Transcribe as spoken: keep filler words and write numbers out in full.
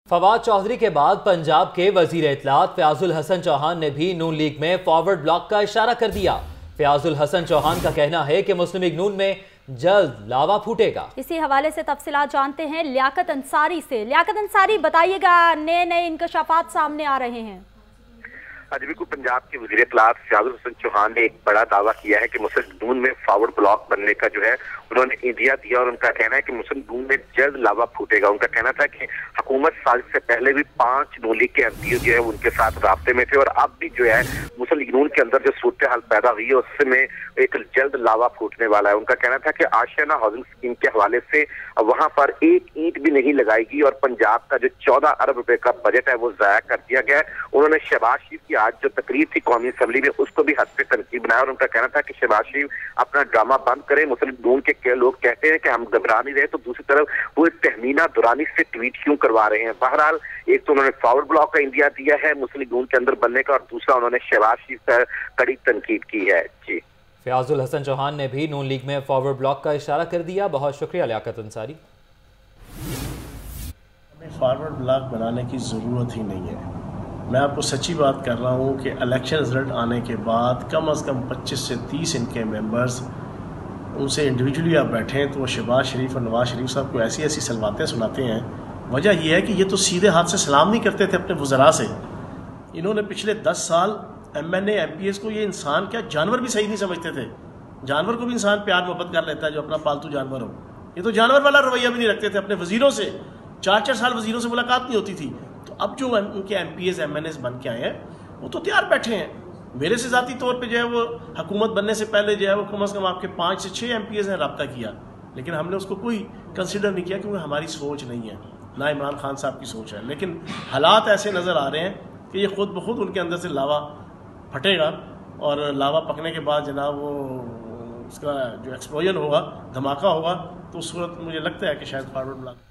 فواد چودھری کے بعد پنجاب کے وزیر اطلاعات فیاض الحسن چوہان نے بھی نون لیگ میں فارورڈ بلاک کا اشارہ کر دیا۔ فیاض الحسن چوہان کا کہنا ہے کہ مسلم لیگ نون میں جلد لاوا پھوٹے گا۔ اسی حوالے سے تفصیلات جانتے ہیں لیاقت انصاری سے۔ لیاقت انصاری بتائیے گا، نئے نئے انکشافات سامنے آ رہے ہیں۔ آج بھی کو پنجاب کے وزیر اطلاعات فیاض الحسن چوہان نے ایک بڑا دعویٰ کیا ہے کہ مسلم لیگ نون میں فارورڈ بلاک بننے کا جو ہے انہوں نے انڈیا دیا، اور ان کا کہنا ہے کہ مسلم لیگ نون میں جلد لاوا پھوٹے گا۔ ان کا کہنا تھا کہ حکومت سازش سے پہلے بھی پانچ نون لیگ کے ایم پی جو ہے ان کے ساتھ رابطے میں تھے، اور اب بھی جو ہے مسلم لیگ نون کے اندر جو صورتحال پیدا ہوئی ہے اس میں ایک جلد لاوا پھوٹنے والا ہے۔ ان کا کہنا تھا کہ آشیانہ ہاؤسنگ اسکیم کے حوالے سے وہاں پر ایک اینٹ بھی نہیں لگائی گی، اور پنجاب کا جو چودہ ارب روپے کا بجٹ ہے وہ ضائع کر دیا گیا ہے۔ انہوں نے شہباز شریف کی آج جو تقریر تھی قومی اسمبلی میں اس کو بھی حد پہ تنقید بنایا، اور ان کا کہنا تھا کہ شہباز شریف اپنا ڈرامہ بند کرے۔ مسلم لیگ نون کے لوگ کہتے ہیں کہ ہم گھبرا نہیں رہے، تو دوسری طرف وہ تہمینہ دورانی سے ٹویٹ کیوں کروا رہے ہیں۔ بہرحال ایک تو انہوں نے فارورڈ بلاک کا انڈیا دیا ہے مسلم لیگ نون کے اندر بننے کا، اور دوسرا انہوں نے شہباز شریف پر کڑی تنقید کی ہے۔ جی فیاض الحسن چوہان نے بھی نون لیگ میں فارورڈ بلاک کا اشارہ کر دیا۔ بہت شکریہ لیاقت انصاری۔ ہمیں فارورڈ بلاک بنانے کی ضرورت ہی نہیں ہے۔ میں آپ کو سچی بات کر رہا ہوں کہ الیکشن رزلٹ آنے کے بعد کم از کم پچیس سے تیس ان کے ممبرز ان سے انڈیویجولی آپ بیٹھیں تو وہ شہباز شریف اور نواز شریف صاحب کو ایسی ایسی سلواتیں سناتے ہیں۔ وجہ یہ ہے کہ یہ تو سیدھے ہاتھ سے سلام نہیں کرتے تھے اپنے وزراء سے۔ انہوں نے پچھلے دس سال M N A M P S کو یہ انسان کیا جانور بھی صحیح نہیں سمجھتے تھے۔ جانور کو بھی انسان پیار محبت کر لیتا ہے جو اپنا پالتو جانور ہو، یہ تو جانور والا رویہ بھی نہیں رکھتے تھے اپنے وزیروں سے۔ چار چار سال وزیروں سے ملاقات نہیں ہوتی تھی۔ تو اب جو ان کے M P As M N As بن کے آئے ہیں وہ تو تیار بیٹھے ہیں۔ میرے سے ذاتی طور پہ جو ہے وہ حکومت بننے سے پہلے جو ہے وہ کم از کم آپ کے پانچ سے چھ ایم پی ایز نے رابطہ کیا، لیکن ہم نے اس کو کوئی کنسیڈر نہیں کیا کیونکہ ہماری سوچ نہیں ہے، نہ عمران خان صاحب کی سوچ ہے۔ لیکن حالات ایسے نظر آ رہے ہیں کہ یہ خود بخود ان کے اندر سے لاوا پھٹے گا، اور لاوا پکنے کے بعد جناب وہ اس کا جو ایکسپلوژن ہوگا، دھماکہ ہوگا، تو اس صورت مجھے لگتا ہے کہ شاید فارورڈ بلاک